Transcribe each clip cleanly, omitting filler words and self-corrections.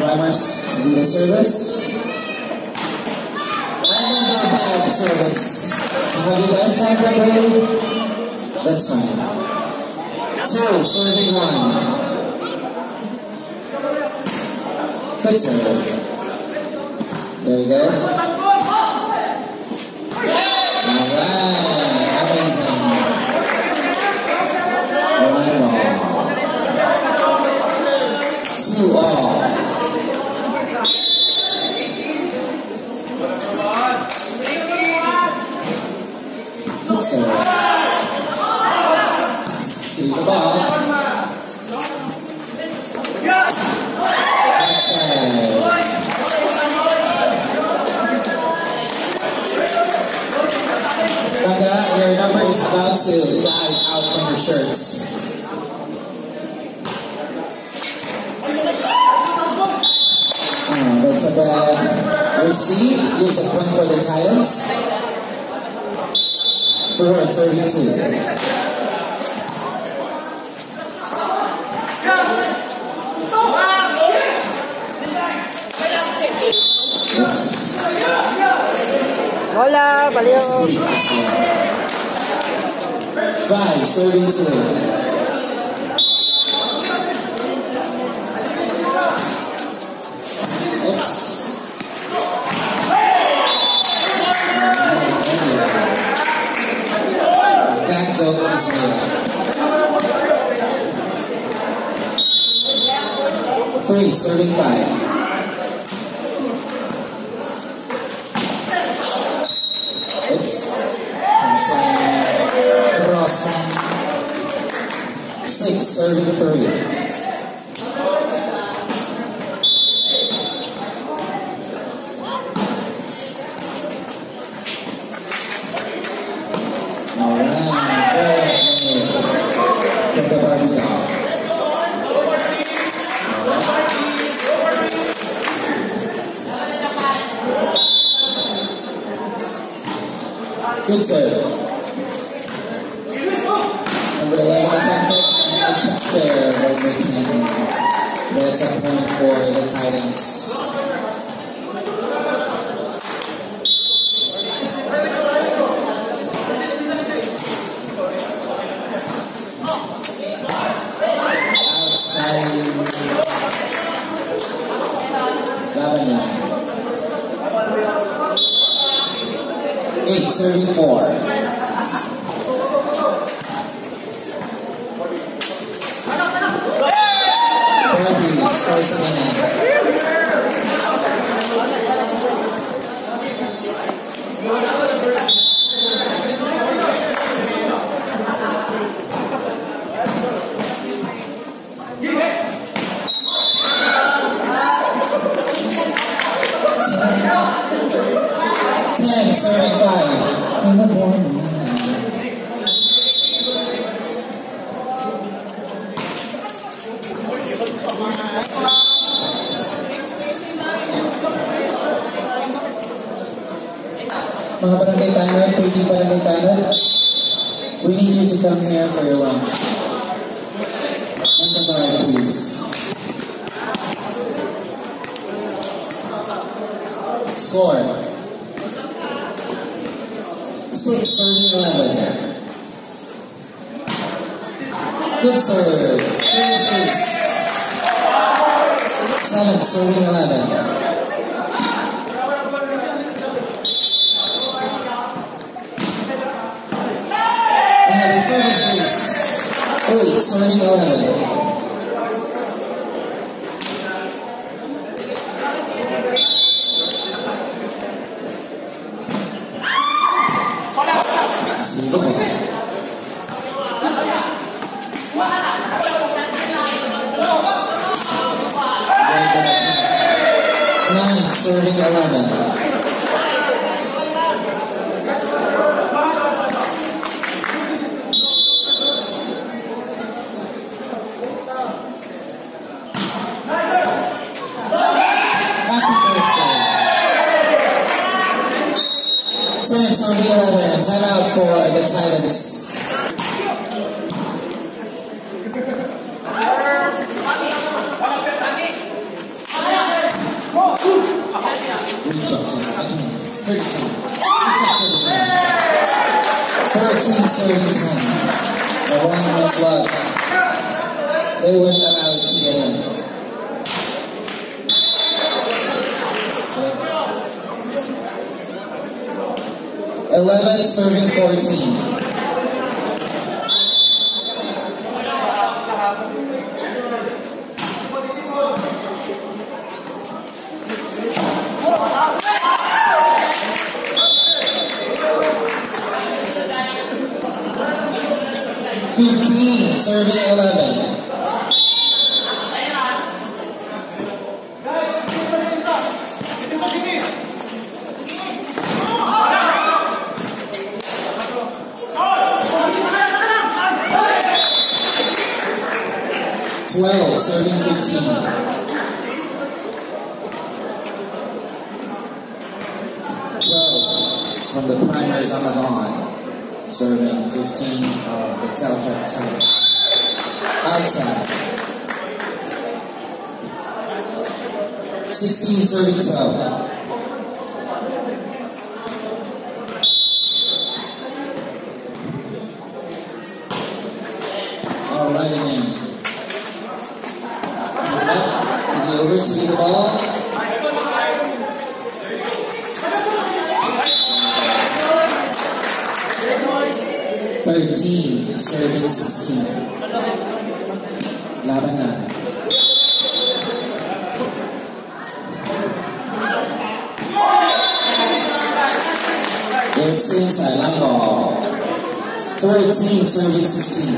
Primers, do the service. Another bad service. Have you guys had that already? That's fine. 2, serving 1. Good serve. There you go. Alright, amazing. Volleyball. 2 all. Good serve. See the ball. Your number is about to dive out from your shirts. That's a bad receipt. Gives a point for the Titans. 4-32. Oops. Hola, valeu. 5-32. Oops. Back dope is made. 3-35. Oops. Crossing. 6-33. Good serve. Number 11 attacks it. And a check there by the team. That's a point for the Titans. Outside. 8-34. Bradley starts again. 10-35 in the morning. Mga barangay tanod, PG barangay tanod, we need you to come here for your lunch. And the bar, please. Score. 6-11. Good serve. Service ace. 7-11. Another service ace. 8-11. See the ball. 9-11. On the 11, time out for the Titans. 13. 14 serving 10. The one went blood. They weren't allowed to get in. 11 serving 14. 15 serving 11. 12 serving 15. 12 from the Primers Amazon serving 15 of the Teletech Tigers. Outside. 16 serving 12. Alright, man. Is he overseeing the ball? Thirteen serving 16. Laban na. It's inside line ball. 13 serving 16.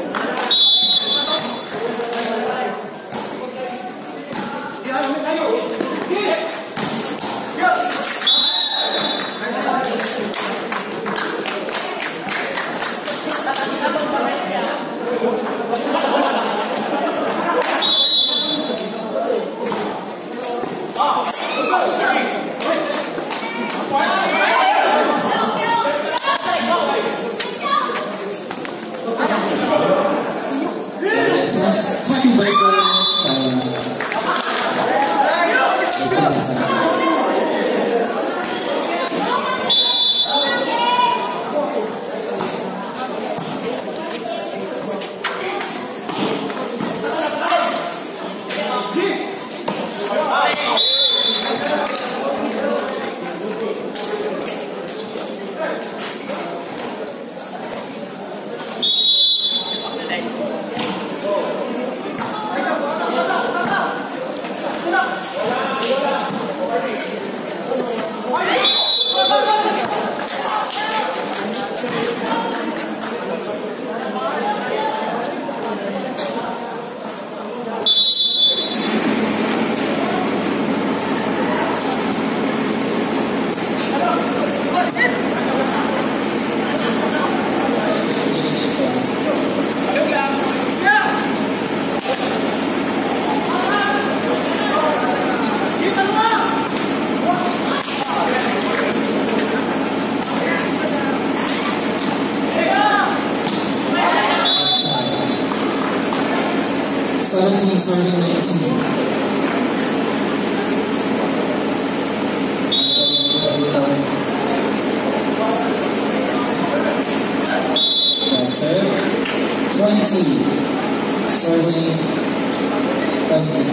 17 serving 19. That's it. 20 serving 17.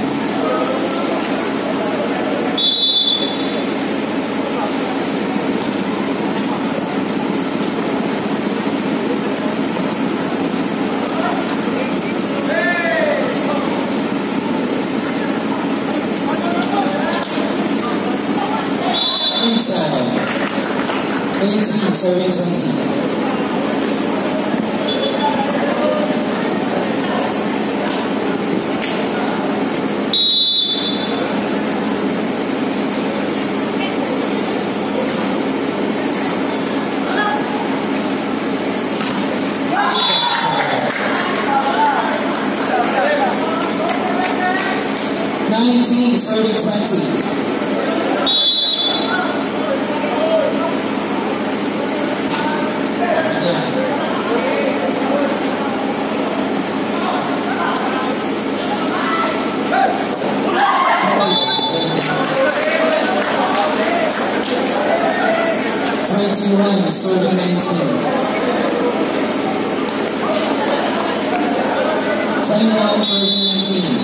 18 serving 20. 19 serving 20. 20 serving 19. 21 serving 19.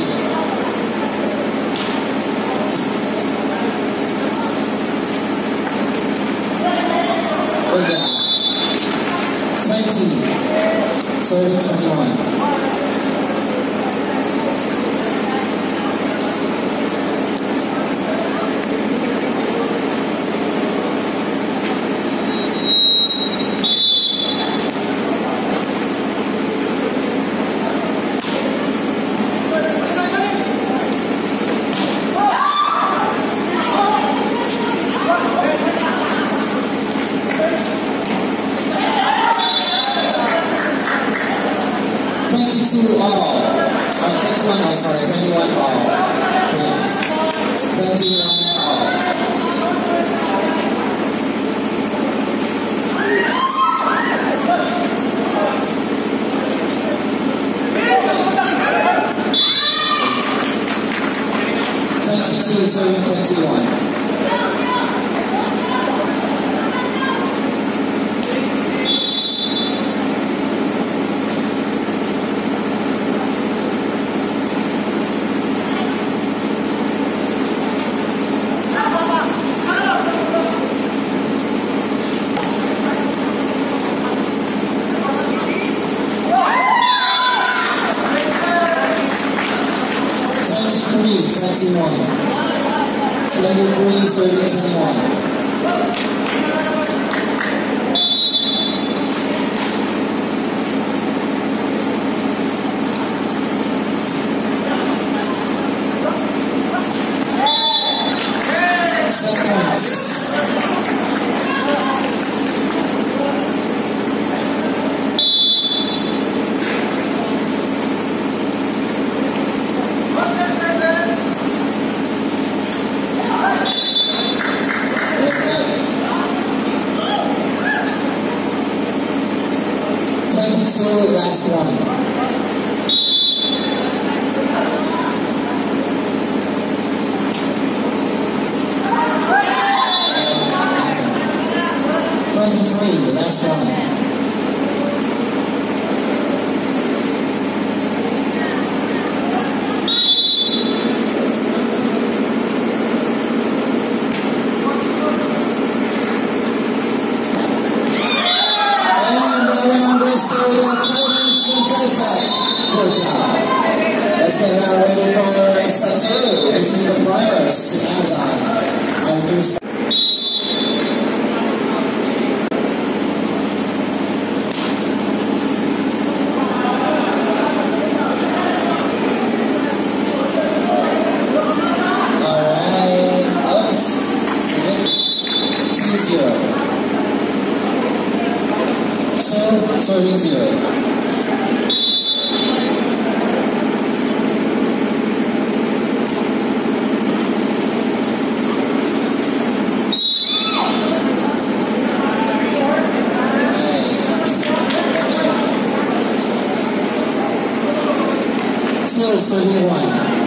Good job. 20 serving 21. 22 all. 21 all, sorry, 21 all. Yes. 21 all. 22 serving 21. 21. 23 serving 21. 7 points. Last one. Last one. Good job. Let's get now ready for set 2 between the primers to Amazon. Alright, oops. 2-0. 2 serving 0. Serving 1.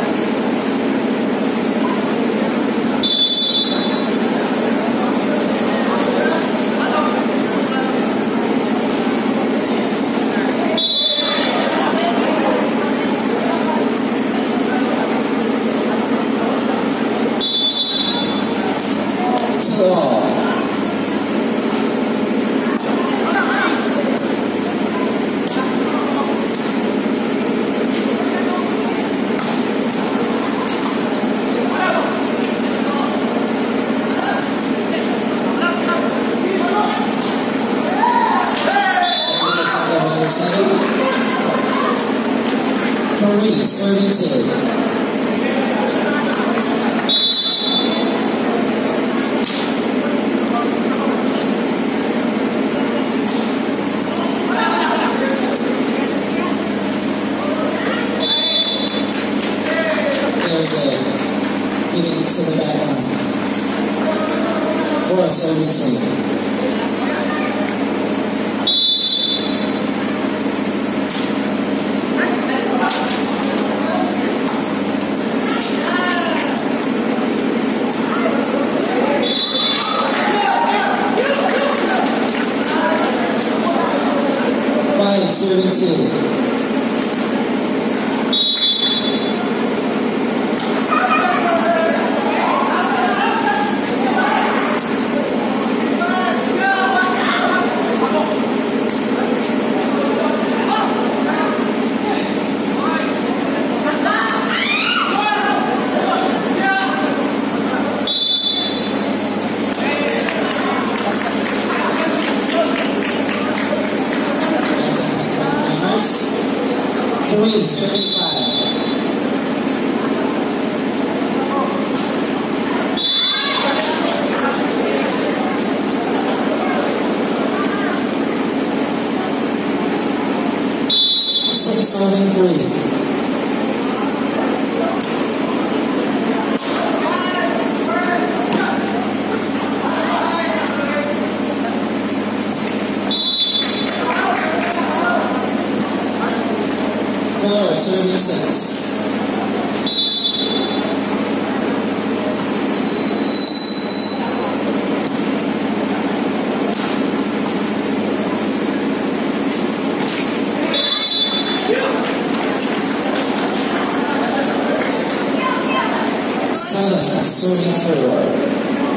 Serving 2. Very good. Getting to the back line. 4 serving 2. 2. 3:35. Six, 7-3. 4-36. Serving 4.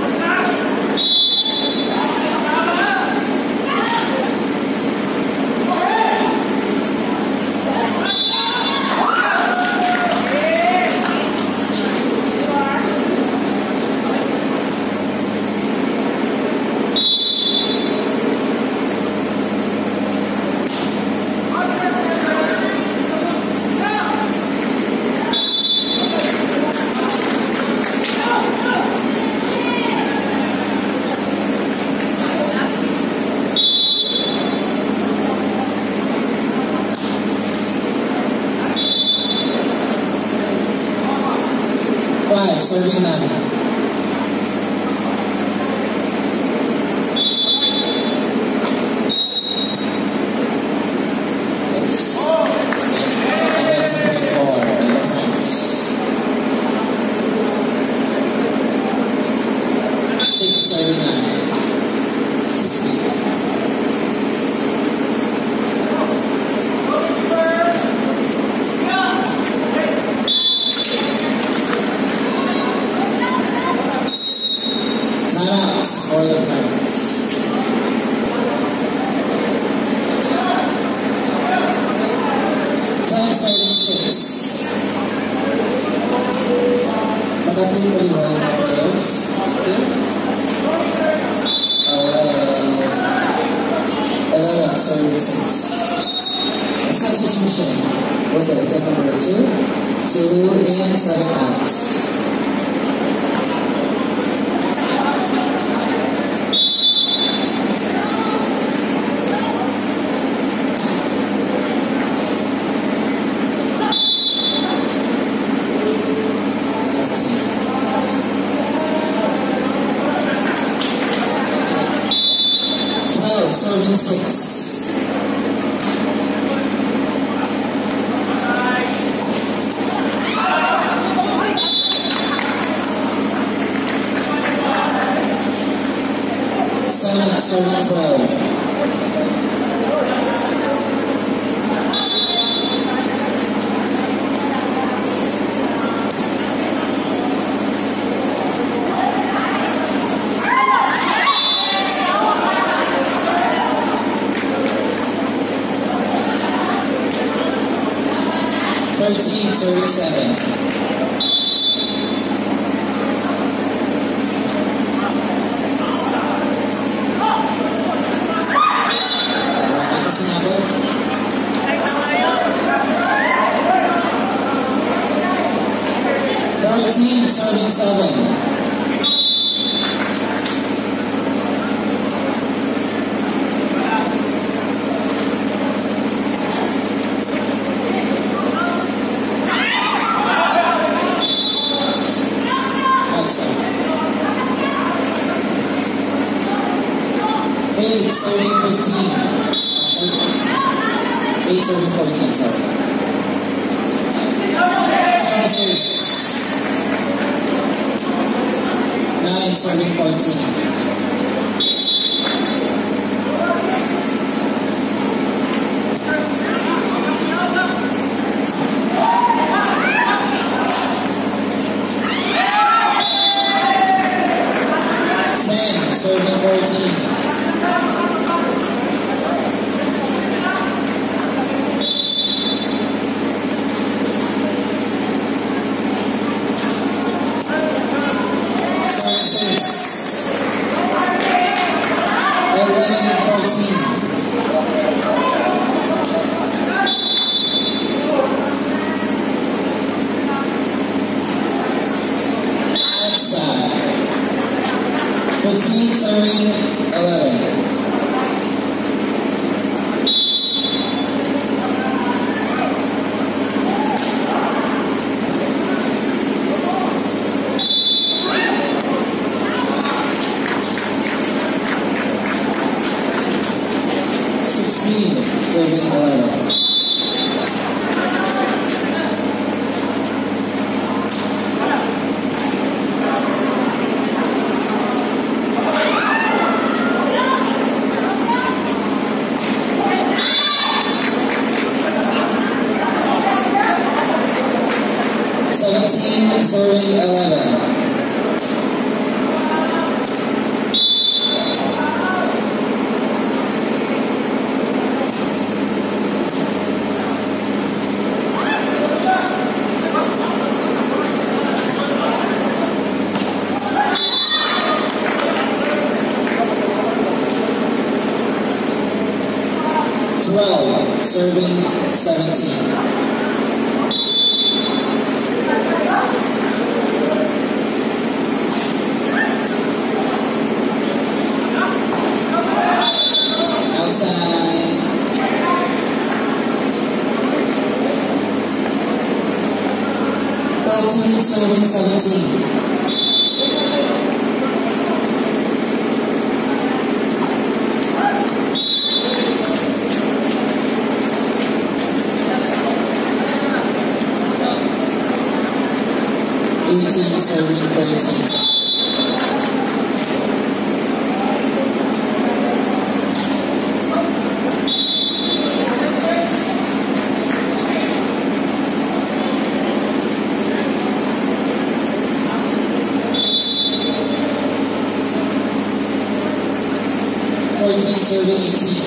5, 39. For the Pirates. Time 76. Magandang baliwan ng players. 11:76. Substitution. Was it set number 2? 2 and 7 outs. Serving 6. Serving 12. 13:37. Serving 7. Serving 15. 8 serving 14, sorry. Services. 9 serving 14. 14. 15 serving 11. Serving 11. 17 serving 11. 12 serving 17. Outside. 13 serving 17. 18 serving 13. 14 serving 18.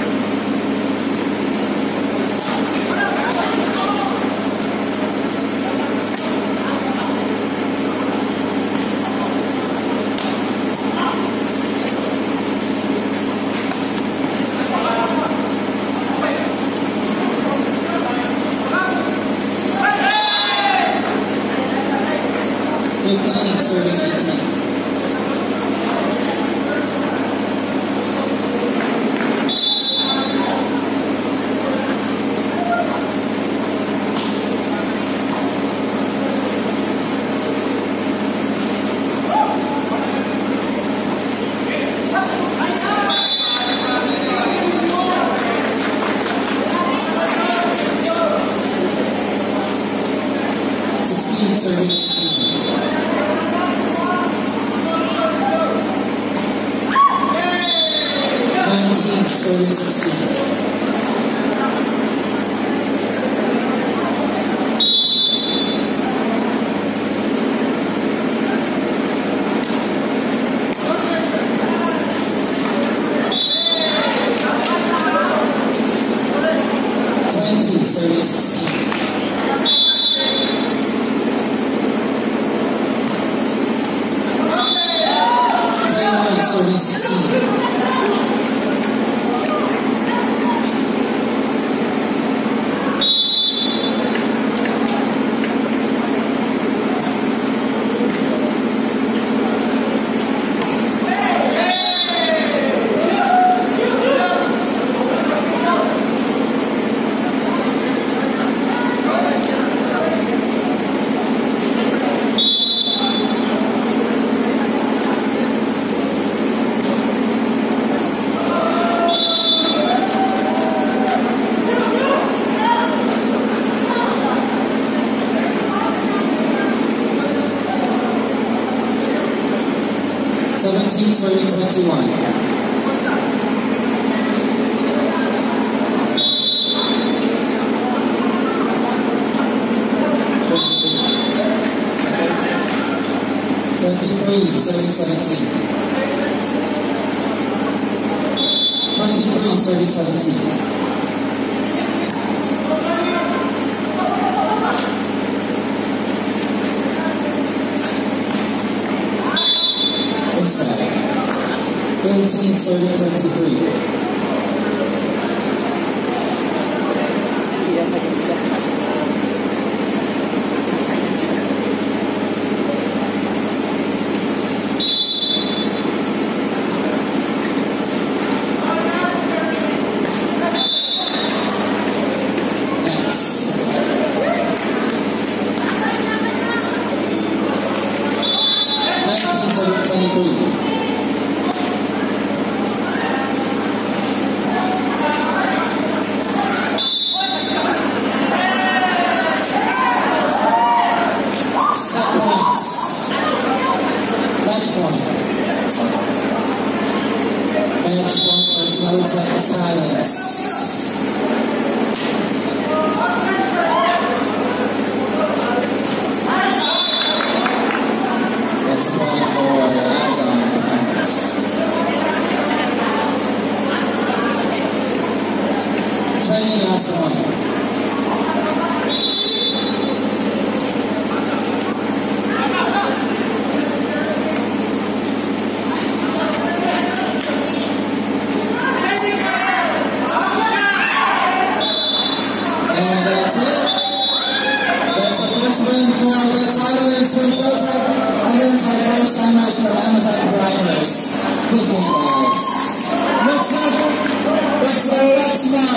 15 serving 18. 16 serving 18. 19 serving 16. 20 serving 16. 21 serving 16. 17 serving 21. 23 serving 17. serving 17. Inside. 18 serving 23. Match point for Teletech Silence. That's a point for Amazon Partners. 20 last one. Win for the title in Teletech against our first time match for Amazon Partners. Good game, guys. Next up, let's